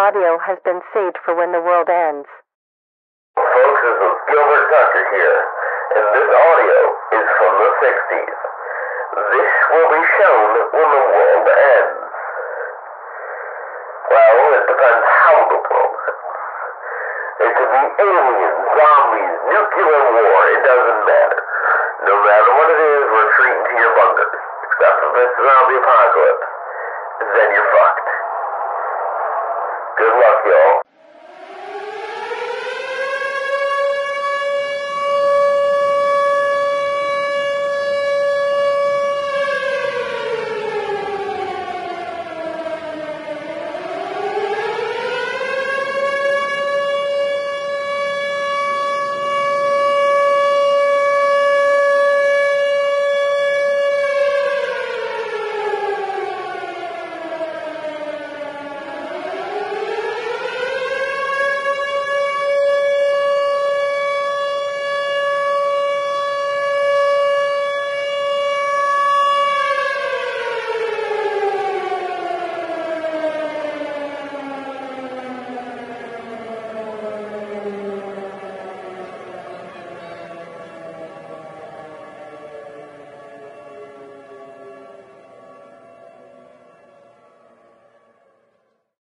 audio has been saved for when the world ends. Folks, this is Gilbert Tucker here, and this audio is from the 60s. This will be shown when the world ends. Well, it depends how the world ends. It could be aliens, zombies, nuclear war, it doesn't matter. No matter what it is, retreat into your bunkers. Except if it's zombie apocalypse. Then you're fucked. Good luck, y'all.